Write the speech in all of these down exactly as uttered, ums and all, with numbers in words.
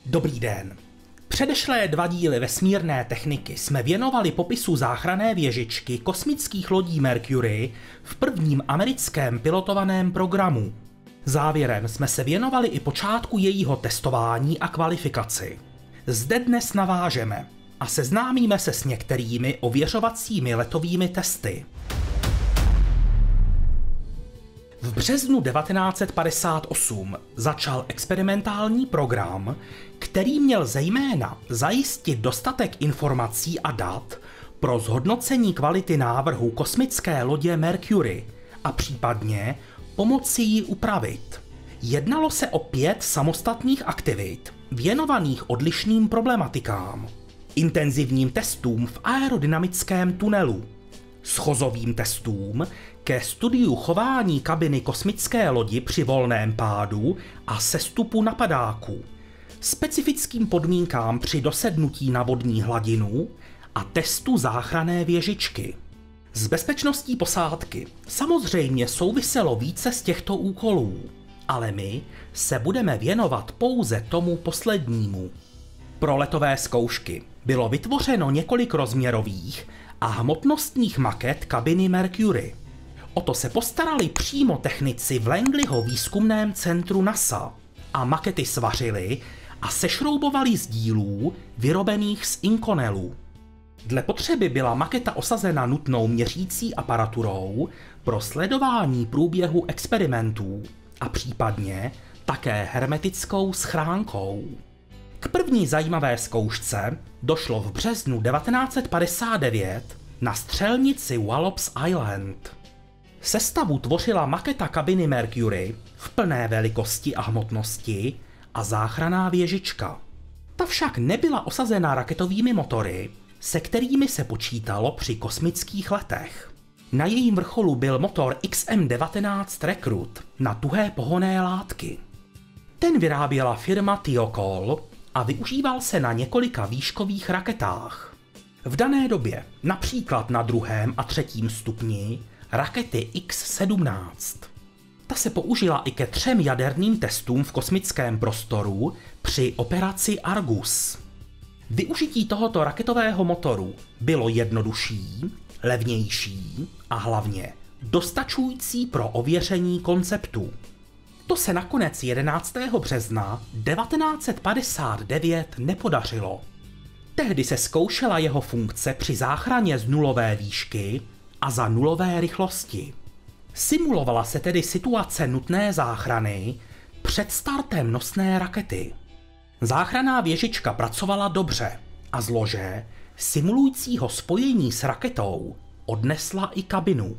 Dobrý den. Předešlé dva díly vesmírné techniky jsme věnovali popisu záchranné věžičky kosmických lodí Mercury v prvním americkém pilotovaném programu. Závěrem jsme se věnovali i počátku jejího testování a kvalifikaci. Zde dnes navážeme a seznámíme se s některými ověřovacími letovými testy. V březnu devatenáct set padesát osm začal experimentální program, který měl zejména zajistit dostatek informací a dat pro zhodnocení kvality návrhu kosmické lodě Mercury a případně pomoci ji upravit. Jednalo se o pět samostatných aktivit, věnovaných odlišným problematikám. Intenzivním testům v aerodynamickém tunelu, schozovým testům ke studiu chování kabiny kosmické lodi při volném pádu a sestupu napadáku, specifickým podmínkám při dosednutí na vodní hladinu a testu záchranné věžičky. S bezpečností posádky samozřejmě souviselo více z těchto úkolů, ale my se budeme věnovat pouze tomu poslednímu. Pro letové zkoušky bylo vytvořeno několik rozměrových a hmotnostních maket kabiny Mercury. O to se postarali přímo technici v Langleyho výzkumném centru NASA a makety svařili a sešroubovali z dílů vyrobených z Inconelu. Dle potřeby byla maketa osazena nutnou měřící aparaturou pro sledování průběhu experimentů a případně také hermetickou schránkou. K první zajímavé zkoušce došlo v březnu devatenáct set padesát devět na střelnici Wallops Island. Sestavu tvořila maketa kabiny Mercury v plné velikosti a hmotnosti a záchranná věžička. Ta však nebyla osazena raketovými motory, se kterými se počítalo při kosmických letech. Na jejím vrcholu byl motor X M devatenáct Recruit na tuhé pohonné látky. Ten vyráběla firma Thiokol a využíval se na několika výškových raketách. V dané době, například na druhém a třetím stupni, rakety X sedmnáct. Ta se použila i ke třem jaderným testům v kosmickém prostoru při operaci Argus. Využití tohoto raketového motoru bylo jednodušší, levnější a hlavně dostačující pro ověření konceptu. To se nakonec jedenáctého března devatenáct set padesát devět nepodařilo. Tehdy se zkoušela jeho funkce při záchraně z nulové výšky a za nulové rychlosti. Simulovala se tedy situace nutné záchrany před startem nosné rakety. Záchranná věžička pracovala dobře a z lože, simulujícího spojení s raketou, odnesla i kabinu.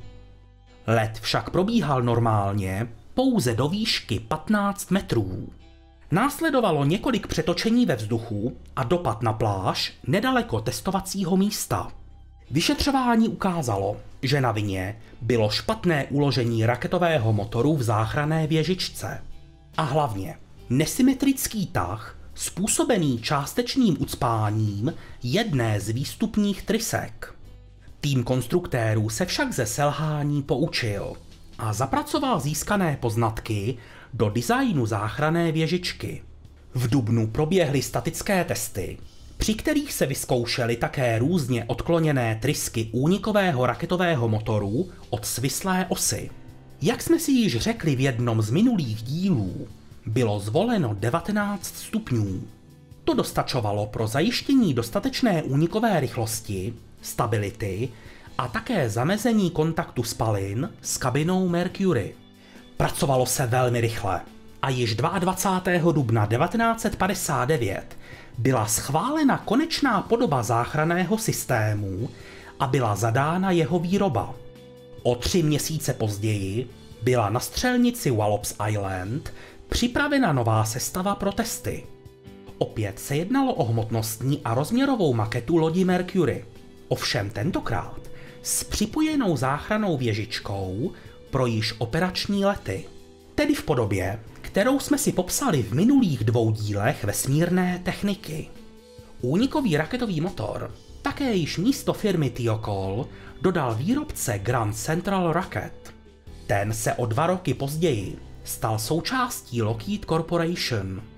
Let však probíhal normálně pouze do výšky patnáct metrů. Následovalo několik přetočení ve vzduchu a dopad na pláž nedaleko testovacího místa. Vyšetřování ukázalo, že na vině bylo špatné uložení raketového motoru v záchranné věžičce. A hlavně nesymetrický tah způsobený částečným ucpáním jedné z výstupních trysek. Tým konstruktérů se však ze selhání poučil a zapracoval získané poznatky do designu záchranné věžičky. V dubnu proběhly statické testy, při kterých se vyzkoušely také různě odkloněné trysky únikového raketového motoru od svislé osy. Jak jsme si již řekli v jednom z minulých dílů, bylo zvoleno devatenáct stupňů. To dostačovalo pro zajištění dostatečné únikové rychlosti, stability a také zamezení kontaktu spalin s kabinou Mercury. Pracovalo se velmi rychle a již dvacátého druhého dubna devatenáct set padesát devět byla schválena konečná podoba záchranného systému a byla zadána jeho výroba. O tři měsíce později byla na střelnici Wallops Island připravena nová sestava pro testy. Opět se jednalo o hmotnostní a rozměrovou maketu lodi Mercury, ovšem tentokrát s připojenou záchrannou věžičkou pro již operační lety, tedy v podobě, kterou jsme si popsali v minulých dvou dílech vesmírné techniky. Únikový raketový motor také již místo firmy Thiokol dodal výrobce Grand Central Rocket. Ten se o dva roky později stal součástí Lockheed Corporation.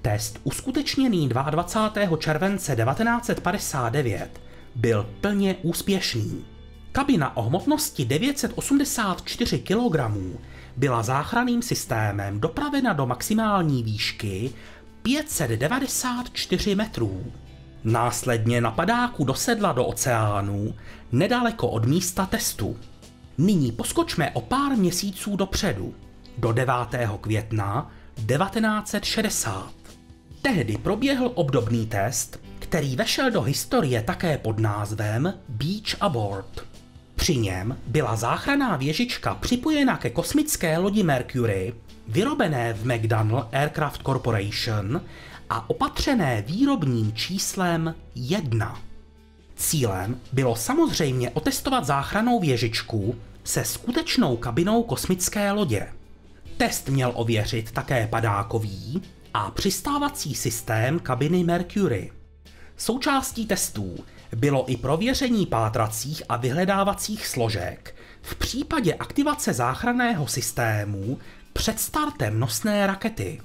Test uskutečněný dvacátého druhého července devatenáct set padesát devět byl plně úspěšný. Kabina o hmotnosti devět set osmdesát čtyři kilogramů byla záchranným systémem dopravena do maximální výšky pět set devadesát čtyři metrů. Následně na padáku dosedla do oceánu nedaleko od místa testu. Nyní poskočme o pár měsíců dopředu, do devátého května devatenáct set šedesát. Tehdy proběhl obdobný test, který vešel do historie také pod názvem Beach Abort. Při něm byla záchranná věžička připojena ke kosmické lodi Mercury, vyrobené v McDonnell Aircraft Corporation a opatřené výrobním číslem jedna. Cílem bylo samozřejmě otestovat záchrannou věžičku se skutečnou kabinou kosmické lodě. Test měl ověřit také padákový a přistávací systém kabiny Mercury. Součástí testů bylo i prověření pátracích a vyhledávacích složek v případě aktivace záchranného systému před startem nosné rakety.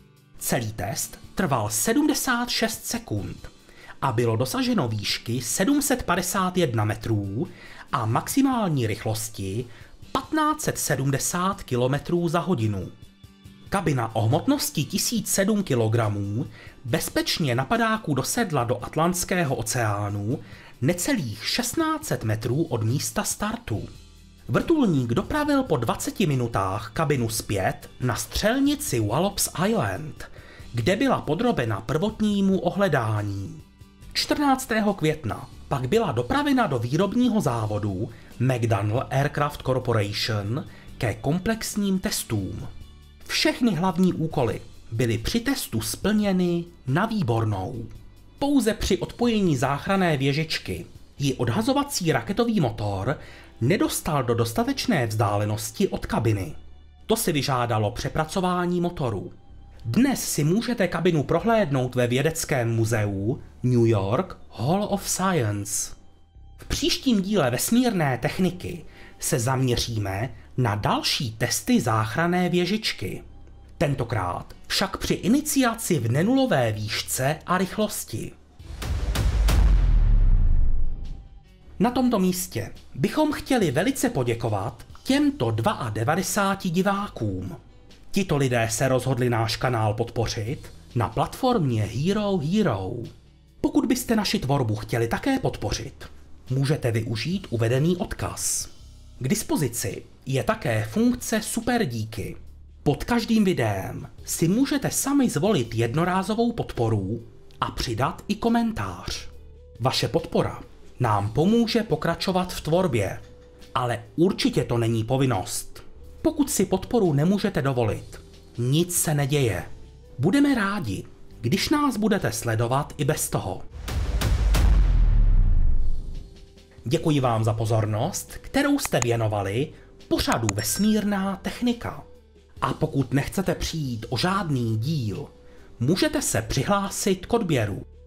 Celý test trval sedmdesát šest sekund a bylo dosaženo výšky sedm set padesát jedna metrů a maximální rychlosti patnáct set sedmdesát kilometrů za hodinu. Kabina o hmotnosti tisíc sedm kilogramů bezpečně na padáku dosedla do Atlantského oceánu necelých šestnáct set metrů od místa startu. Vrtulník dopravil po dvaceti minutách kabinu zpět na střelnici Wallops Island, kde byla podrobena prvotnímu ohledání. čtrnáctého května pak byla dopravena do výrobního závodu McDonnell Aircraft Corporation ke komplexním testům. Všechny hlavní úkoly byly při testu splněny na výbornou. Pouze při odpojení záchranné věžičky ji odhazovací raketový motor nedostal do dostatečné vzdálenosti od kabiny. To si vyžádalo přepracování motoru. Dnes si můžete kabinu prohlédnout ve vědeckém muzeu New York Hall of Science. V příštím díle vesmírné techniky se zaměříme na další testy záchranné věžičky. Tentokrát však při iniciaci v nenulové výšce a rychlosti. Na tomto místě bychom chtěli velice poděkovat těmto devadesát dva divákům. Tito lidé se rozhodli náš kanál podpořit na platformě Hero Hero. Pokud byste naši tvorbu chtěli také podpořit, můžete využít uvedený odkaz. K dispozici je také funkce Super díky. Pod každým videem si můžete sami zvolit jednorázovou podporu a přidat i komentář. Vaše podpora nám pomůže pokračovat v tvorbě, ale určitě to není povinnost. Pokud si podporu nemůžete dovolit, nic se neděje. Budeme rádi, když nás budete sledovat i bez toho. Děkuji vám za pozornost, kterou jste věnovali pořadu Vesmírná technika. A pokud nechcete přijít o žádný díl, můžete se přihlásit k odběru.